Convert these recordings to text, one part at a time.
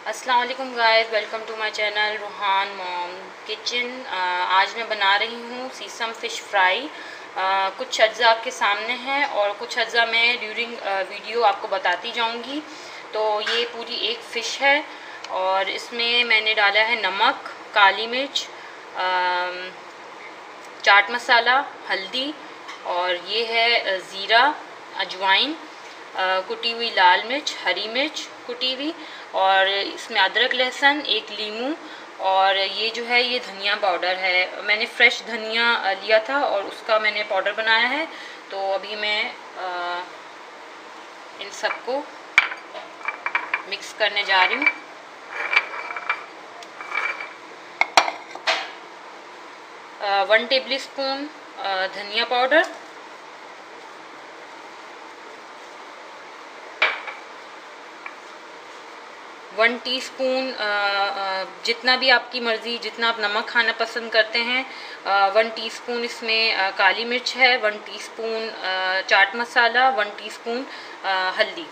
अस्सलाम वालेकुम guys, welcome to my channel Rohan mom kitchen. आज मैं बना रही हूँ सीसम फ़िश फ्राई। कुछ अज्जा आपके सामने हैं और कुछ अज्जा मैं ड्यूरिंग वीडियो आपको बताती जाऊँगी। तो ये पूरी एक फ़िश है और इसमें मैंने डाला है नमक, काली मिर्च, चाट मसाला, हल्दी और ये है ज़ीरा, अजवाइन, कुटी हुई लाल मिर्च, हरी मिर्च कुटी हुई, और इसमें अदरक, लहसुन, एक लीमू, और ये जो है ये धनिया पाउडर है। मैंने फ्रेश धनिया लिया था और उसका मैंने पाउडर बनाया है। तो अभी मैं इन सबको मिक्स करने जा रही हूँ। वन टेबल स्पून धनिया पाउडर, 1 टीस्पून, जितना भी आपकी मर्ज़ी, जितना आप नमक खाना पसंद करते हैं, 1 टीस्पून इसमें काली मिर्च है, 1 टीस्पून चाट मसाला, 1 टीस्पून हल्दी।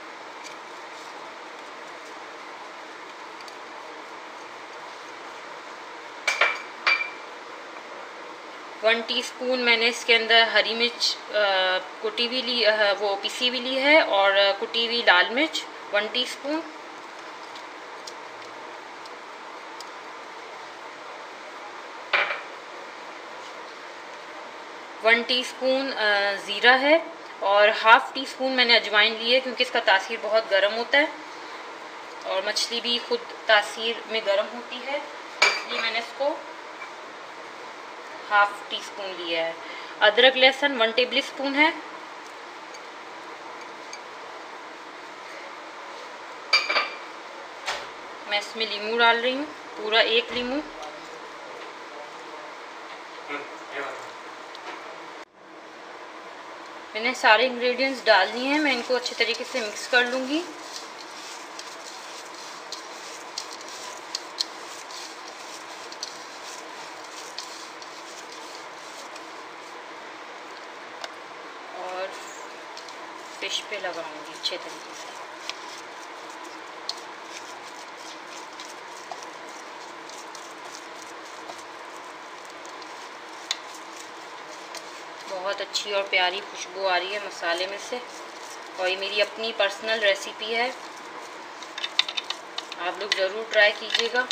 वन टीस्पून मैंने इसके अंदर हरी मिर्च कुटी हुई ली, वो पिसी हुई ली है, और कुटी हुई लाल मिर्च 1 टीस्पून। वन टीस्पून ज़ीरा है और हाफ़ टी स्पून मैंने अजवाइन ली है, क्योंकि इसका तासीर बहुत गर्म होता है और मछली भी खुद तासीर में गर्म होती है, इसलिए मैंने इसको हाफ़ टी स्पून लिया है। अदरक लहसुन 1 टेबल स्पून है। मैं इसमें लीमू डाल रही हूँ, पूरा 1 लीमू। मैंने सारे इंग्रेडिएंट्स डाल दिए हैं, मैं इनको अच्छे तरीके से मिक्स कर लूँगी। और फिश पे लगाऊंगी अच्छे तरीके से। बहुत अच्छी और प्यारी खुशबू आ रही है मसाले में से, और ये मेरी अपनी पर्सनल रेसिपी है, आप लोग ज़रूर ट्राई कीजिएगा।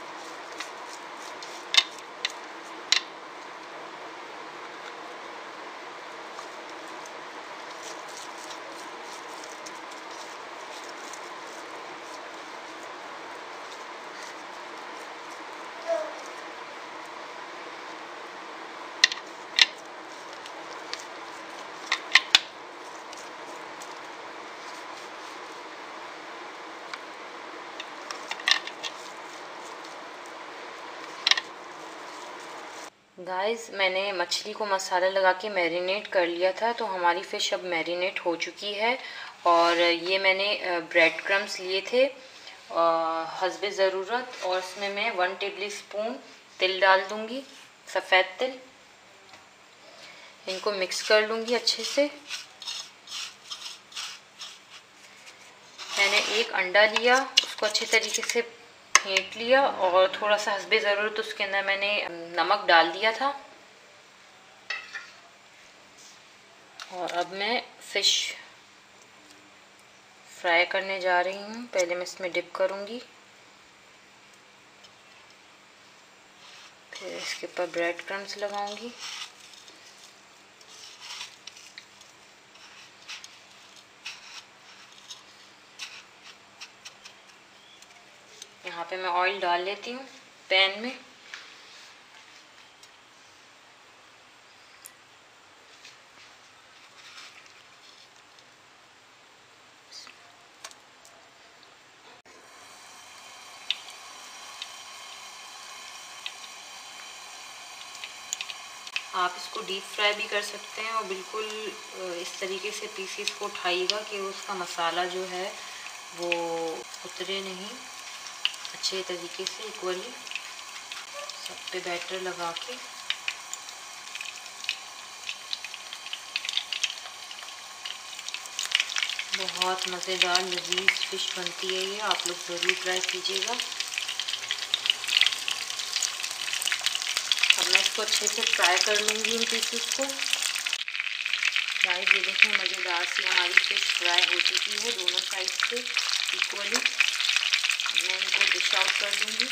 गाइस, मैंने मछली को मसाला लगा के मैरिनेट कर लिया था, तो हमारी फ़िश अब मैरिनेट हो चुकी है। और ये मैंने ब्रेड क्रम्स लिए थे हस्बे ज़रूरत, और इसमें मैं 1 टेबल स्पून तिल डाल दूँगी, सफ़ेद तिल। इनको मिक्स कर लूँगी अच्छे से। मैंने 1 अंडा लिया, उसको अच्छे तरीके से फेंट लिया, और थोड़ा सा हस्बे ज़रूरत उसके अंदर मैंने नमक डाल दिया था। और अब मैं फ़िश फ्राई करने जा रही हूँ। पहले मैं इसमें डिप करूँगी, फिर इसके ऊपर ब्रेड क्रम्स लगाऊंगी। यहाँ पे मैं ऑयल डाल लेती हूँ पैन में। आप इसको डीप फ्राई भी कर सकते हैं, और बिल्कुल इस तरीके से पीसीस को उठाइएगा कि उसका मसाला जो है वो उतरे नहीं, अच्छे तरीके से इक्वली सब पे बैटर लगा के। बहुत मज़ेदार लजीज फ़िश बनती है ये, आप लोग ज़रूर ट्राई कीजिएगा। अब मैं इसको अच्छे से फ्राई कर लूँगी इन पीसेस को। गाइस ये देखें मज़ेदार सी हमारी फ़िश फ्राई हो चुकी है दोनों साइड से इक्वली। मैं इनको डिश आउट कर लूँगी।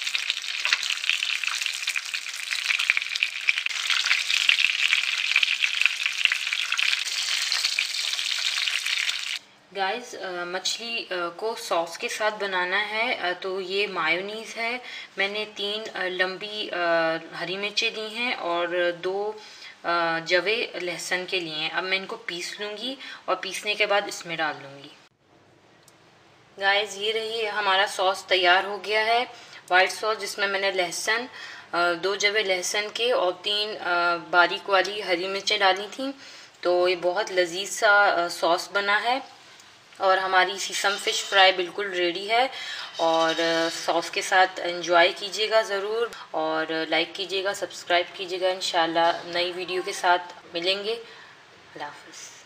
गाइस मछली को सॉस के साथ बनाना है, तो ये मायोनीज़ है। मैंने 3 लंबी हरी मिर्चें ली हैं और 2 जवे लहसुन के लिए हैं। अब मैं इनको पीस लूँगी और पीसने के बाद इसमें डाल लूँगी। गाइस ये रही हमारा सॉस तैयार हो गया है, वाइट सॉस, जिसमें मैंने लहसुन 2 जवे लहसुन के और 3 बारीक वाली हरी मिर्चें डाली थी। तो ये बहुत लजीज सा सॉस बना है और हमारी सीसम फ़िश फ्राई बिल्कुल रेडी है। और सॉस के साथ एंजॉय कीजिएगा ज़रूर और लाइक कीजिएगा, सब्सक्राइब कीजिएगा। इंशाल्लाह नई वीडियो के साथ मिलेंगे। अल्लाह हाफ़िज़।